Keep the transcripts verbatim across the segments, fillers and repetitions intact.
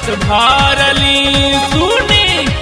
छत भरली सुनी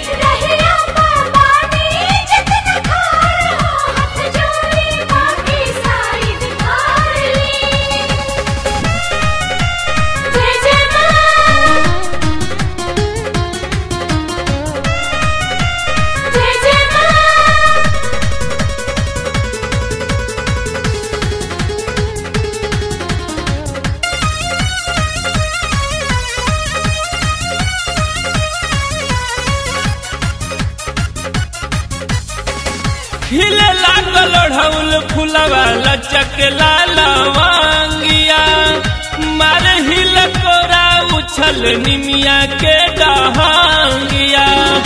खिले लागल ढौल फुलवा लचक लालवांगिया मारे हिल कोरा उछल निमिया के डहांगिया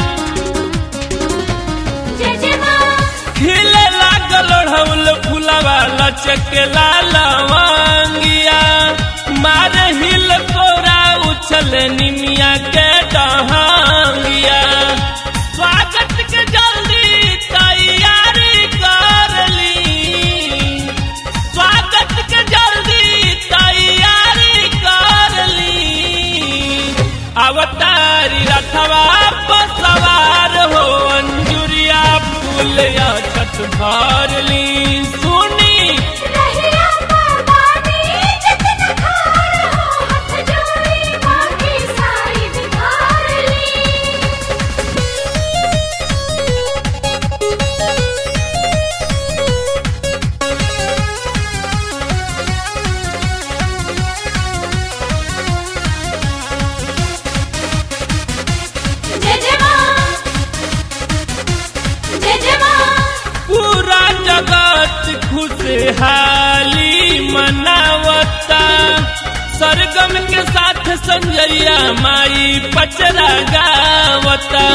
खिले लागल ढौल फुलवा लचक लालवांगिया मारे हिल कोरा उछल निमिया के डहांगिया स्वागत के जल्दी तैयारी कर ली स्वागत के जल्दी तैयारी कर ली अवतारी रथवा पर सवार हो अंजुरिया फूल या छत भरली सुनी खुशहाली मनावता सरगम के साथ संजरिया माई पचरा गावता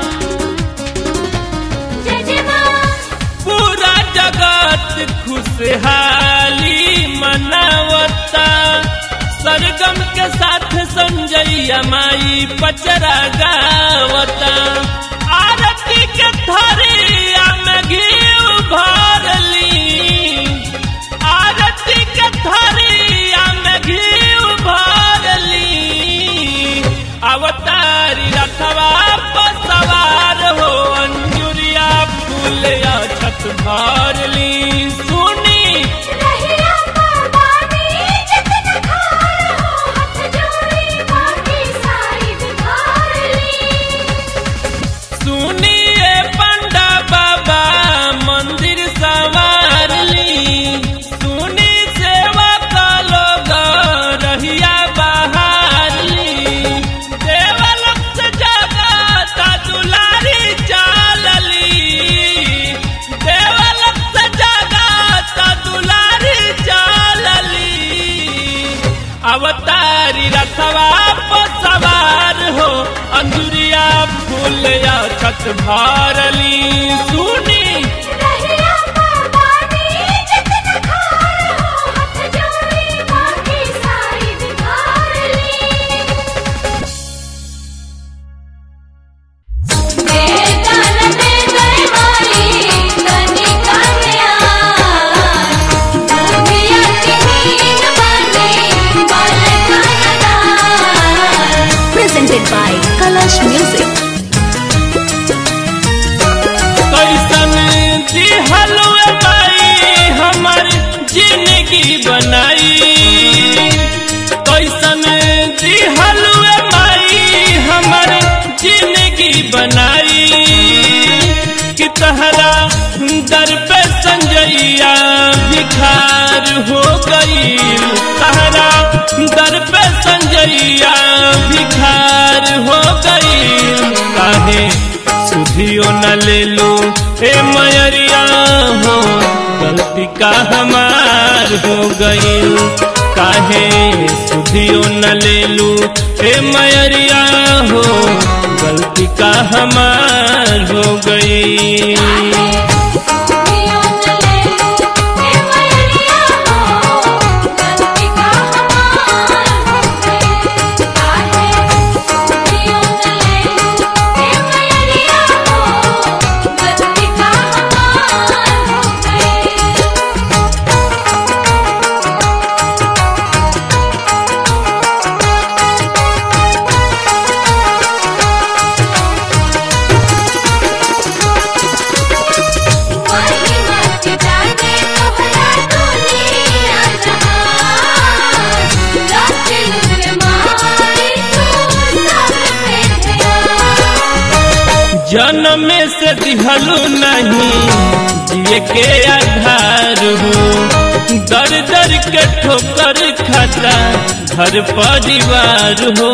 पूरा जगत खुशहाली मनावता सरगम के साथ संजरिया माई पचरा गावता आरती के थरिया में घी भरली आरती के थरिया में घी भरली अवतारी रथवा पर सवार हो अंजुरिया फूल या छत भरली सुनी सुनिए पंडा बाबा मंदिर सवार ली सुनी सेवा का लोग रहिया बाहर ली देवलोक से जगत दुलारी चालली देवलोक से जगत दुलारी चालली अवतारी रथवा पर सवार हो अंजुरिया फूल या छत भरली सुनी Presented by Kalash Music. कैसन दिहलुए बाई हमर जिंदगी बनाई कैसन दिहलुए बाई हमर जिंदगी बनाई कि तहरा दर पे संजैया भिखार हो गई तहरा दर पे संजैया भिखार हो गई काहे सुधियो न ले लो ए मयरिया हो गलती का हमार हो गई काहे सुधियो न ले लो ए मयरिया हो गलती का हमार हो गई से दिहलू नहीं जिए के आधार हो, दर दर के ठोकर खाता घर परिवार हो।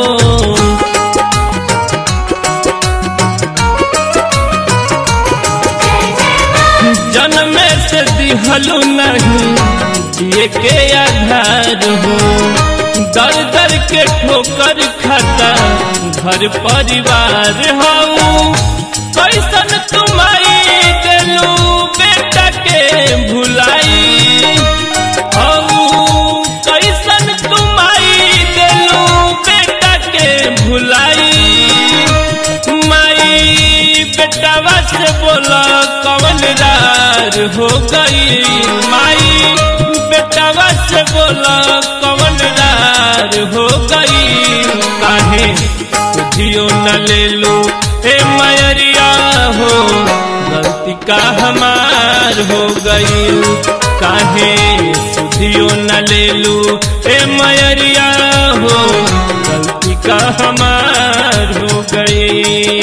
जन्म से दिहलू नहीं जिए के आधार हो, दर दर के ठोकर खाता घर परिवार हो। कैसन तुम्हारी दिलू बेटा के भुलाई हो, कैसन तुम्हारी दिलू बेटा के भुलाई। माई बेटावा से बोला कवन रार हो गई, माई बेटावा से बोला कवन रार हो गई। काहे सुधियो न ले लो हे मयरिया हो, गलती का हमार हो गई। काहे सुधियो न ले लो हे मयरिया हो, गलती का हमार हो गई।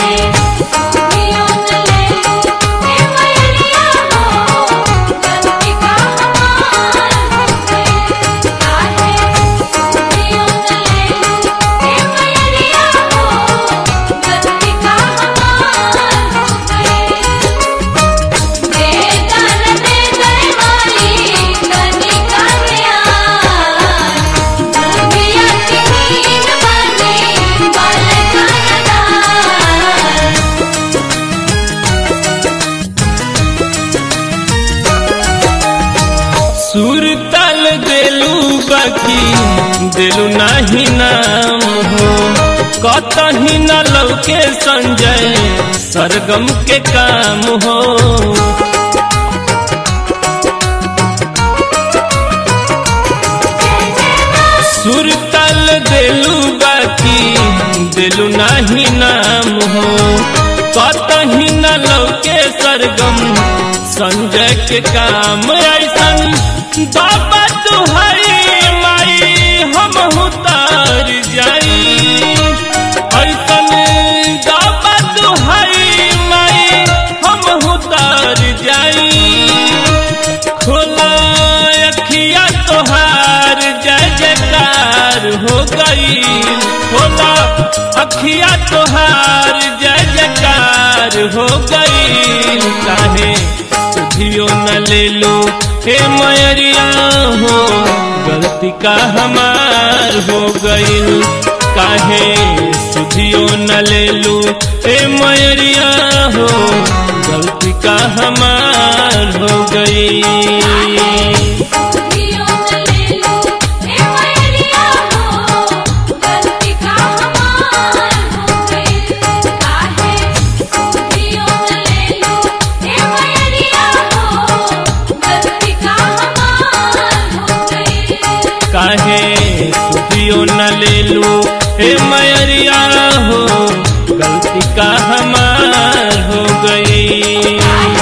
सुर ताल देलू बाकी देलू नहीं नाम हो, कतही न लौके संजय सरगम के काम हो। सुर ताल देलू बाकी देलू नहीं नाम हो, कतही न लौके सरगम संजय के काम। ऐसन बाबा तुहरी माई हम उतार जाई, ऐसन बाबा तुहरी माई हम उतार जाई। खोला अखिया तोहार जय जयकार हो गई, खोला अखिया तोहार जय जयकार हो गई। काहे सुधियो न ले लो हे मयरिया हो, गलती का हमार हो गई। काहे सुधियो न ले लो हे मयरिया हो, गलती का हमार हो गई। काहे सुधियो न ले लू हे मयरिया हो, गलती का हमार हो गई।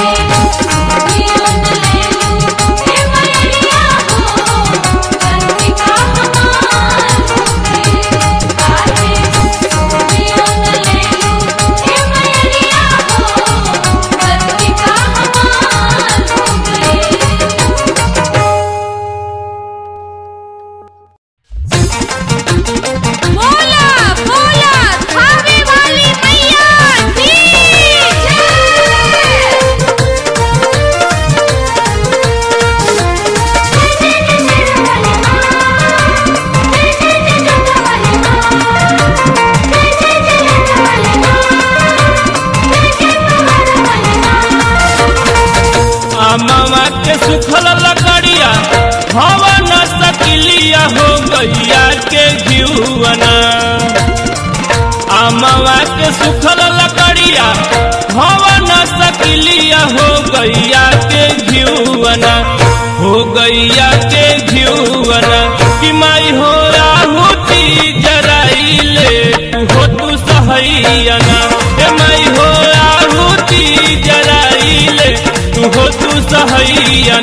मामा के सुखल लकड़िया हवा न सकिलिया हो गैया के घिउना। मामा के सुखल लकड़िया हवा न सकिलिया हो गैया के घिउना, हो गैया के घिउना। कि माई हो आहुति जराइले तू हो तू सहैया। माई हो आहुति जराइले तू हो तू सहैया।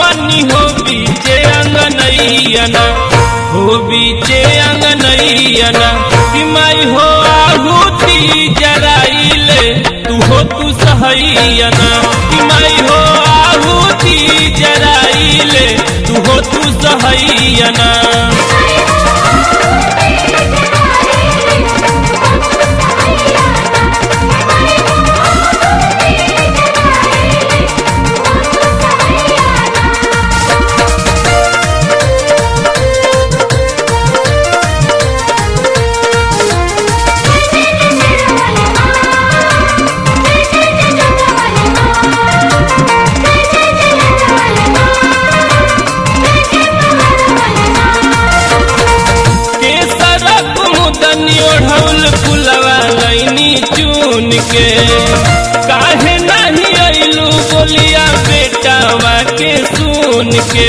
भवानी हो बीचे अंगनैयना हो बीचे अंगनैयना कि माई हो आहुति जराइले तू हो तू सहैयना कि माई हो आहुति जराइले तू हो तू सहैयना के काहे नहीं आइलू बोलिया बेटावा के सुन के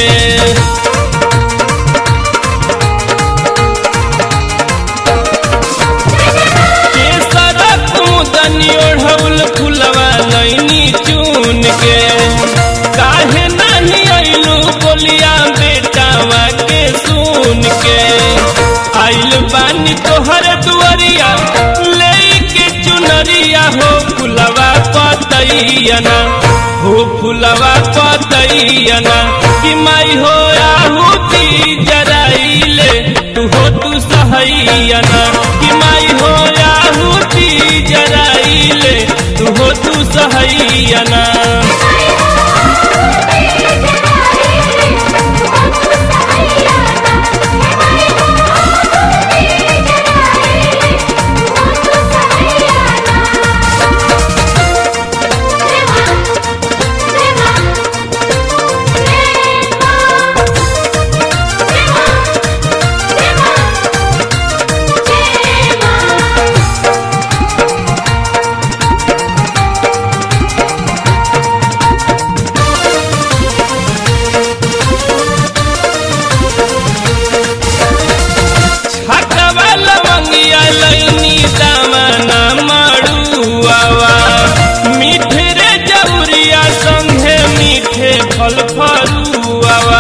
सरक मुदनी ओढ़ौल फुलवा लैनी चुन के काहे नहीं आइलू बोलिया बेटावा के सुन के आइल बानी तोहर दुआरिया चुनरिया हो फुलवा पतैयना हो फुलवा पतैयना कि माई हो आहुति जराइले तू हो तू सहैयना कि माई हो आहुति जराइले तू हो तू सहैयना फल फरुआवा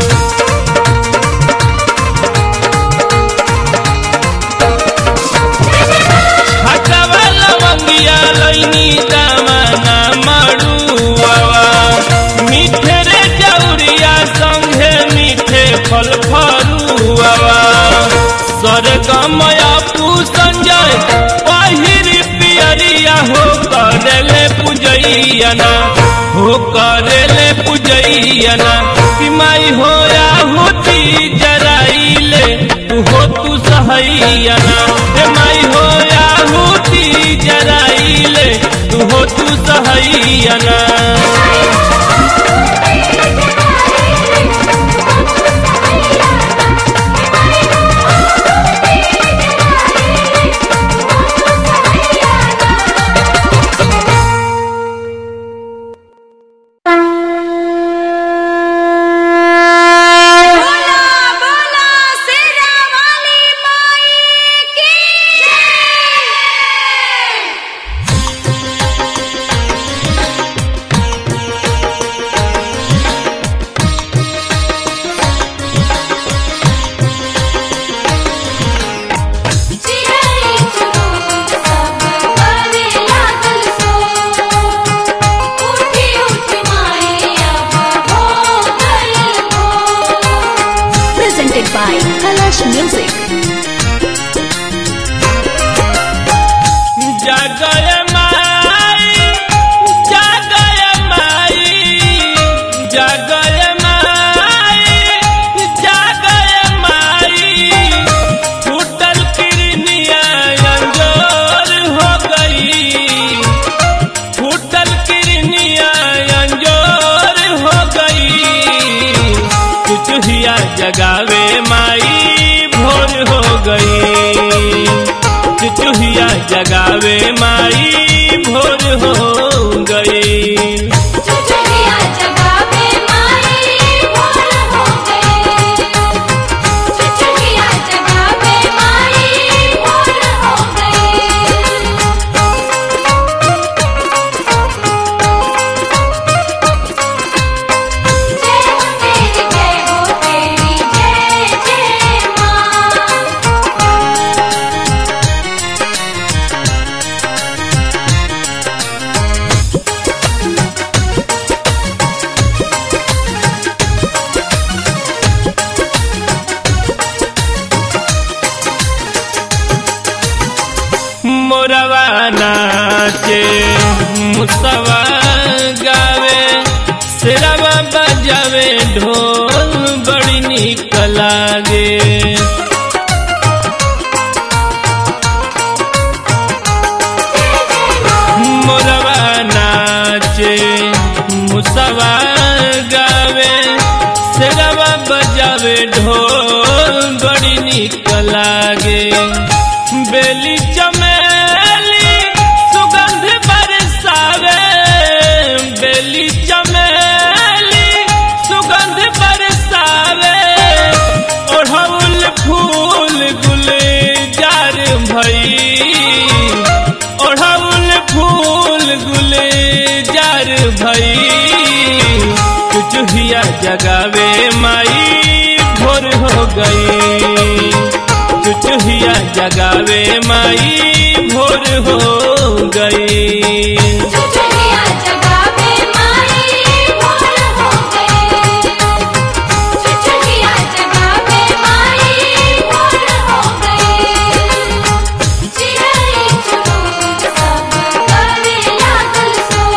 छकवा लवंगिया लैनी दामना मड़ुआवा मीठे रे जौरिया संगे मीठे फल फरुआवा सरगमया पू संजय पहिरी पियरिया हो करेले पूजैयना हो करेले पूजैयना कि माई हो आहुति जराइले तू हो तू सहैयना हे माई हो आहुति जराइले तू हो तू सहैयना by Kalash Music. जगय माई जगय माई जगय माई जगय माई टूटल किरनिया अंजोर हो गई टूटल किरनिया अंजोर हो गई चुचुहिया जगावे माई भोर हो गई चुचुहिया जगावे माई भोर हो गई चुचुहिया जगावे माई भोर हो गई चुचुहिया जगावे माई भोर हो गई नाचे मुसवा गावे सिरवा बजावे ढोल बड़ी निक लागे। मोरवा नाचे मुसवा गावे सिरवा बजावे ढोल बड़ी निक लागे। बेली चमेली सुगंध बरसावे बेली चमेली सुगंध बरसावे ओढ़ौल फूल गुलजार भई ओढ़ौल फूल गुलजार भई। चुचुहिया जगावे माई भोर हो गई चुचुहिया जगावे माई भोर हो गई। चुचुहिया जगावे माई भोर हो गई चुचुहिया जगावे माई भोर हो गई। चिड़ै चुरुंग सब करे लागल सो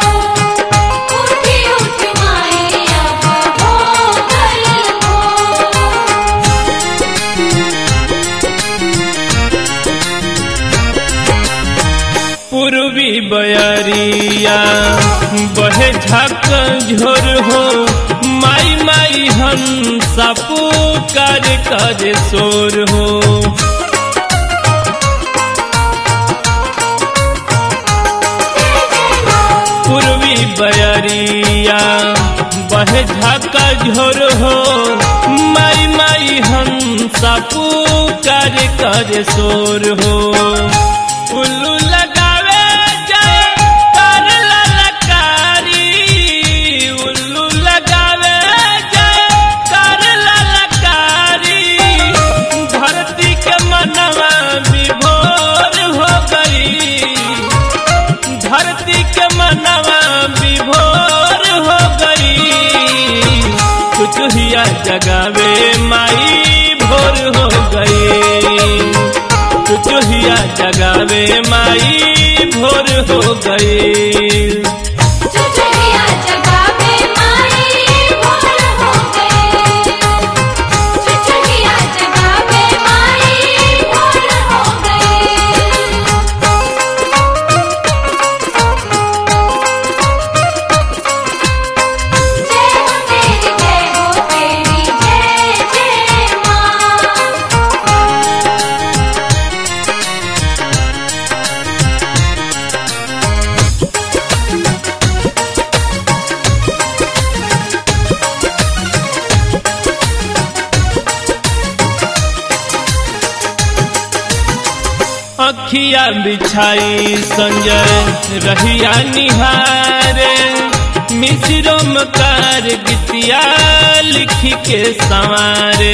उठी उठ माई अब हो गई भोर। पूर्वी बयरिया बहे झक झोर हो माई माई हंसा पुकार कर शोर हो। पूर्वी बयरिया बहे झक झोर हो माई माई हंसा पुकार कर शोर हो। उल्लू लगावे जय कर ललकारी उल्लू लगावे जय कर ललकारी। धरती के मनवा विभोर हो गई धरती के मनवा विभोर हो गई। चुचुहिया जगावे माई भोर हो गई चुचुहिया जगावे माई भोर हो गई। चुचुहिया जगावे माई भोर हो गई चुचुहिया जगावे माई भोर हो गई। जय हो तेरी जय हो तेरी जय जय माँ। अखिया बिछाई संजय रहिया निहारे मिश्रों मकार गीतिया लिखी के संवारे।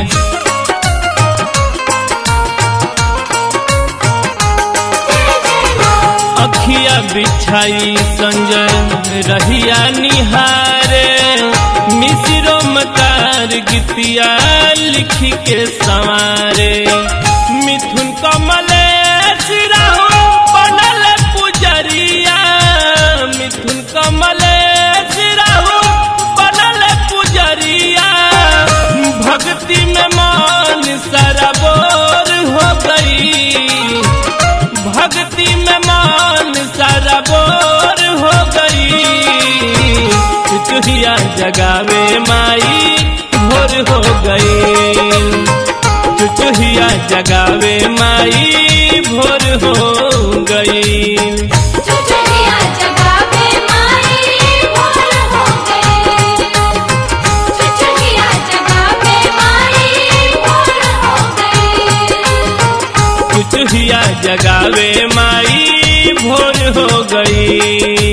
अखिया बिछाई संजय रहिया निहारे मिश्रों मकार गीतिया लिखी के संवारे। मिथुन कमलेश राहु बनल पुजरिया मिथुन कमलेश राहु बनल पुजरिया। भक्ति में मन सराबोर हो गई भक्ति में मन सराबोर हो गई। चुचुहिया जगावे माई भोर हो गई चुचुहिया जगावे माई भोर हो गई। चुचुहिया जगावे माई भोर हो गई चुचुहिया जगावे माई भोर हो गई। चुचुहिया जगावे माई भोर हो गई।